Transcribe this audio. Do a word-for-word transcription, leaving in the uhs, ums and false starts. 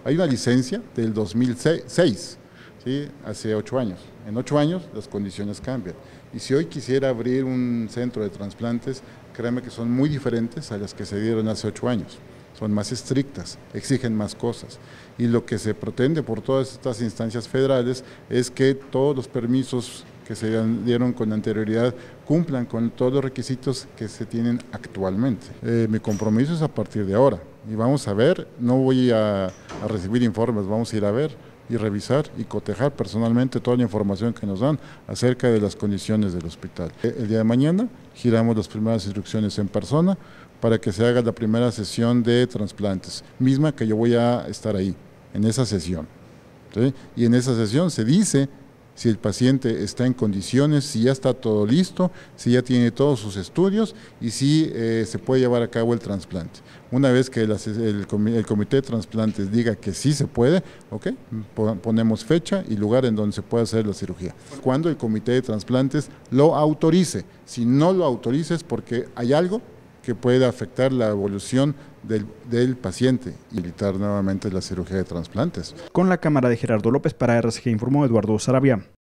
Hay una licencia del dos mil seis, ¿sí? Hace ocho años. En ocho años las condiciones cambian. Y si hoy quisiera abrir un centro de trasplantes, créanme que son muy diferentes a las que se dieron hace ocho años. Son más estrictas, exigen más cosas. Y lo que se pretende por todas estas instancias federales es que todos los permisos que se dieron con anterioridad cumplan con todos los requisitos que se tienen actualmente. Eh, mi compromiso es a partir de ahora. Y vamos a ver, no voy a, a recibir informes, vamos a ir a ver y revisar y cotejar personalmente toda la información que nos dan acerca de las condiciones del hospital. El día de mañana giramos las primeras instrucciones en persona para que se haga la primera sesión de trasplantes, misma que yo voy a estar ahí, en esa sesión, ¿sí? Y en esa sesión se dice si el paciente está en condiciones, si ya está todo listo, si ya tiene todos sus estudios y si eh, se puede llevar a cabo el trasplante. Una vez que el, el, el comité de trasplantes diga que sí se puede, okay, ponemos fecha y lugar en donde se puede hacer la cirugía. Cuando el comité de trasplantes lo autorice, si no lo autoriza es porque hay algo que puede afectar la evolución del, del paciente y evitar nuevamente la cirugía de trasplantes. Con la cámara de Gerardo López para R C G informó Eduardo Saravia.